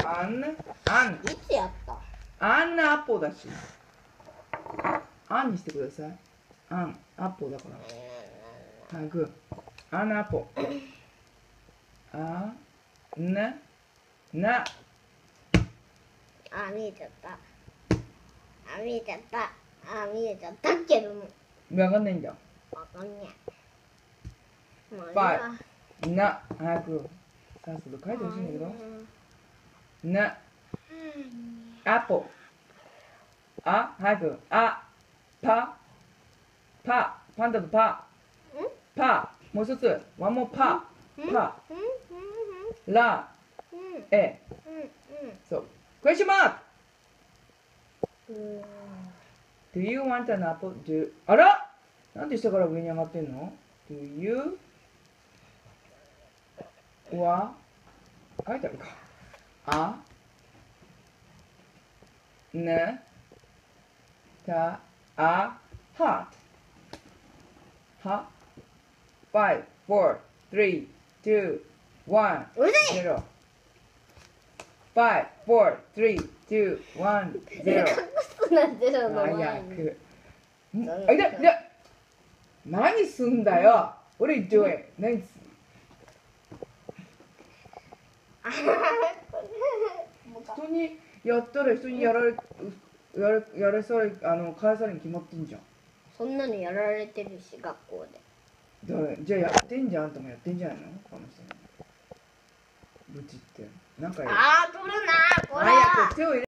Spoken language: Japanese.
いつやった？ アンアポだし。アンにしてください。アン、アポだから。はい、グー。アンアポ。あ、な、な。 あ、見えちゃった。見えちゃった。見えちゃったけども。 わかんないんだ。 わかんねえ。もういいファわ。 イ、な、早く。さっさと書いてほしいんだけど。な、アポ。あ、早く。あ、パ、パンダとパ。パ、もう一つ。ワンモパ。パ、ラ、エ。そう。クエスチョンマーク。Do you want an apple? あら、なんで下から上に上がってんの？ Do you は書いてあるか。あ、ね、た、あ、hot。は、5、4、3、2、1、 うるせえ。 0。5、4、3、2、1、0。 隠すなってるの早前に。 く。あ、いや、何すんだよ。What are you doing? 何す人にやったら人にやられされ返されに決まってんじゃん。 そんなのやられてるし、学校で。 じゃあやってんじゃん。あんたもやってんじゃないの？この人ブチってなんか取るなこれ。 早く手を入れ